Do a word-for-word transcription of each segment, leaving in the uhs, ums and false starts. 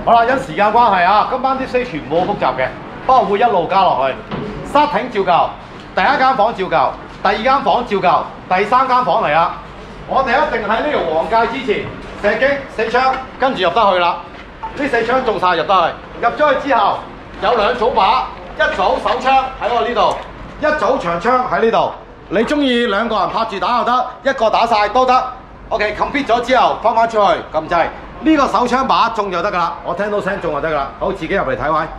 好啦，因時間關係啊，今晚啲 C 全部好複雜嘅，不過會一路加落去。沙艇照舊，第一間房照舊，第二間房照舊，第三間房嚟啦。我哋一定喺呢條黃界之前射擊四槍，跟住入得去啦。呢四槍中晒入得去，入咗去之後有兩組靶，一組手槍喺我呢度，一組長槍喺呢度。你中意兩個人拍住打又得，一個打晒都得。OK，complete 咗之後翻返出去撳掣，呢、這個手槍靶中就得㗎啦。我聽到聲中就得㗎啦。好，自己入嚟睇位。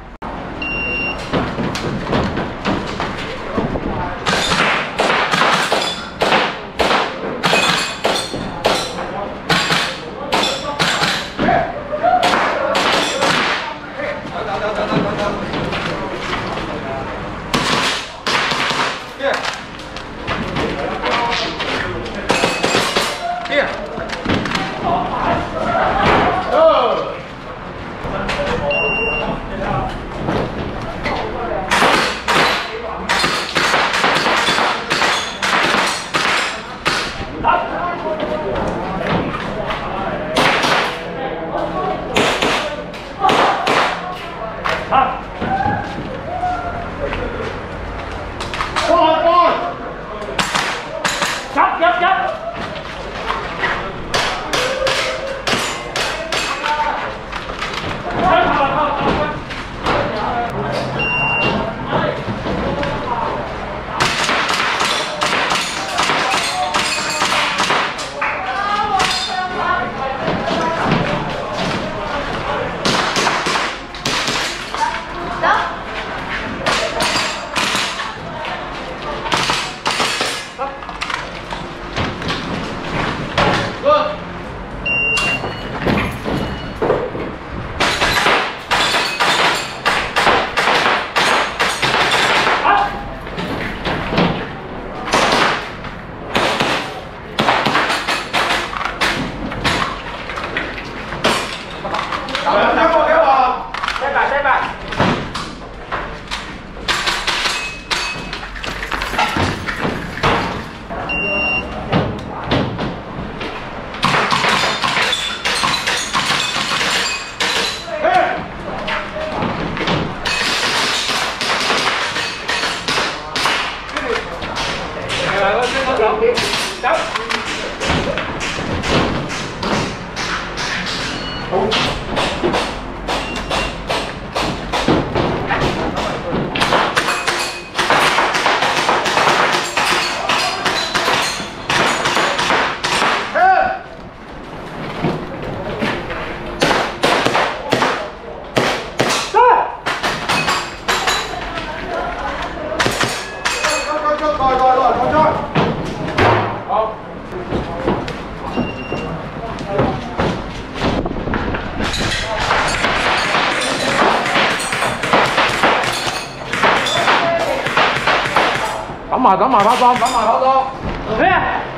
等埋等埋拍檔，等埋拍檔。咩？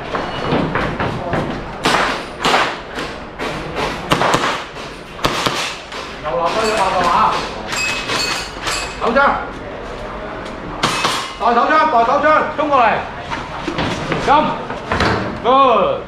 又落低咗拍檔啊！手槍，袋手槍，袋手槍，衝過嚟，咁 ，good。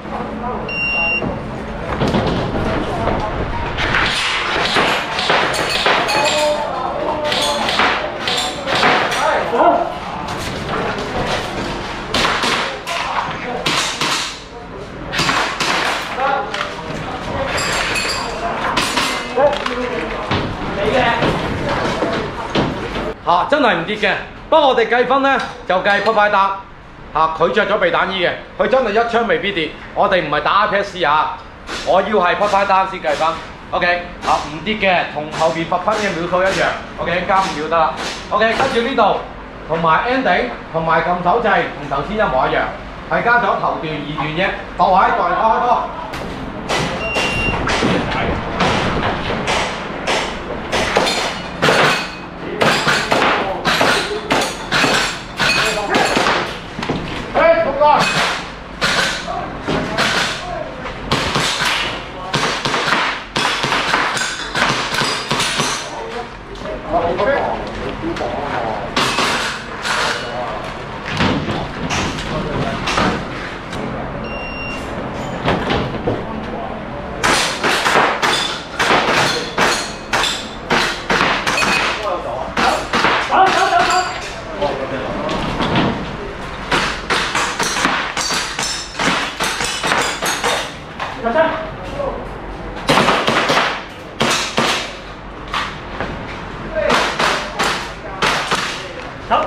嚇、啊，真係唔跌嘅。不過我哋計分咧就計 pop 單嚇，佢着咗避彈衣嘅，佢真係一槍未必跌。我哋唔係打 I P S 啊，我要係 pop 單先計分。OK， 嚇唔跌嘅同後邊罰分嘅秒數一樣。OK， 加五秒得啦。OK， 跟住呢度同埋 ending 同埋撳手掣同頭先一模一樣，係加咗頭段二段啫。各位，代開開波。 小心。走。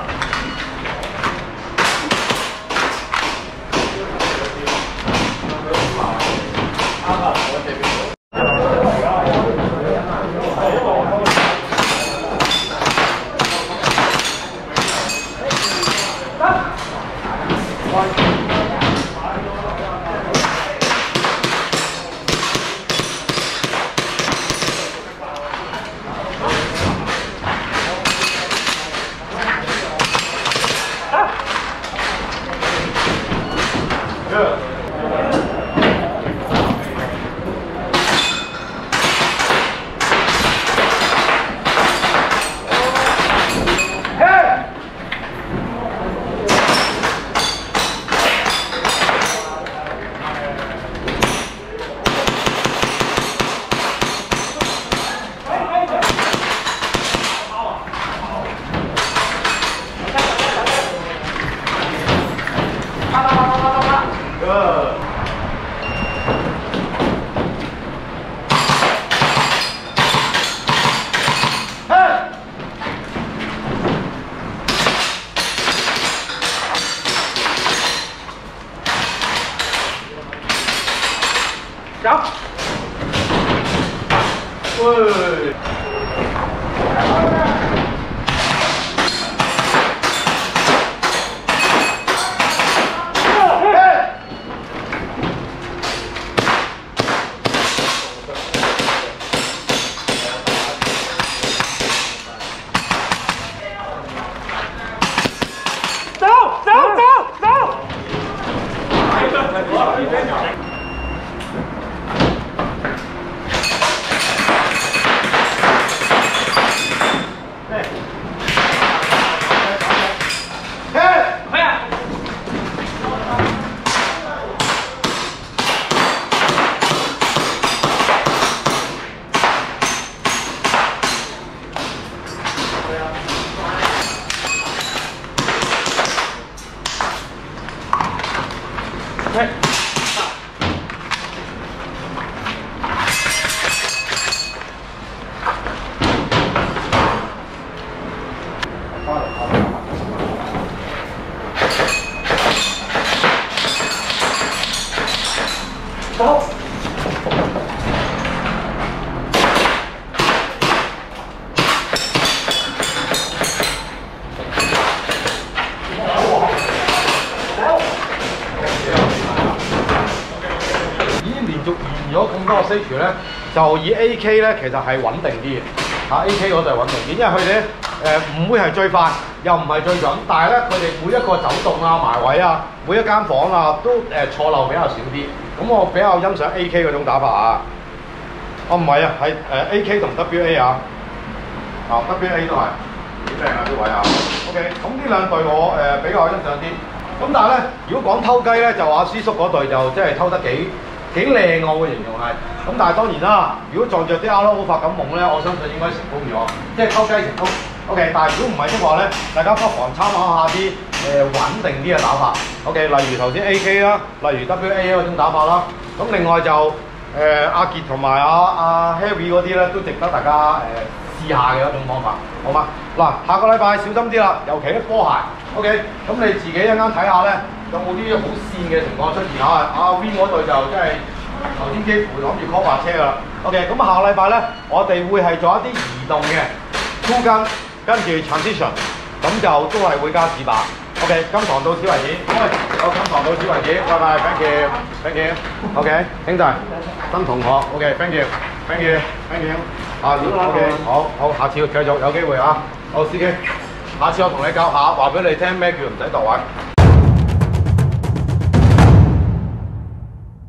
走。喂。走走走走。嘿。走。 續完咗咁多個 stage 咧，就以 A K 咧其實係穩定啲嘅，嚇 A K 嗰度係穩定啲，因為佢哋咧誒唔會係最快，又唔係最準，但係咧佢哋每一個走動啊、埋位啊、每一間房啊都誒、呃、錯漏比較少啲，咁我比較欣賞 A K 嗰種打法啊。哦唔係啊，係誒 A K 同 W A 啊，啊 W A 都係幾靚啊啲位啊。OK， 咁呢兩隊我誒、呃、比較欣賞啲，咁但係咧如果講偷雞咧，就阿師叔嗰隊就即係偷得幾。幾靚我會形容係，咁但係當然啦，如果撞着啲 R O 發咁夢咧，我相信應該成功咗，即係偷雞成功。OK， 但係如果唔係的話咧，大家不妨參考下啲誒、呃、穩定啲嘅打法。OK， 例如頭先 A K 啦，例如 W A 嗰種打法啦。咁另外就誒、呃、阿傑同埋阿阿 Harry 嗰啲咧，都值得大家誒、呃、試下嘅一種方法，好嗎？嗱，下個禮拜小心啲啦，尤其啲波鞋。OK， 咁你自己一陣間睇下咧。有冇啲好跣嘅情況出現啊？阿 Win 嗰隊就真係頭先幾乎諗住 call 白車㗎啦。OK， 咁下個禮拜咧，我哋會係做一啲移動嘅 two 跟，跟住 transition， 咁就都係會加紙板。OK， 今堂到此為止。喂，好，今堂到此為止，拜拜 ，thank you，thank you。OK， 兄弟，新同學 ，OK，thank you，thank you，thank you。下次 OK， 好好，下次繼續有機會啊。好，司機，下次我同你教下，話俾你聽咩叫唔使度位。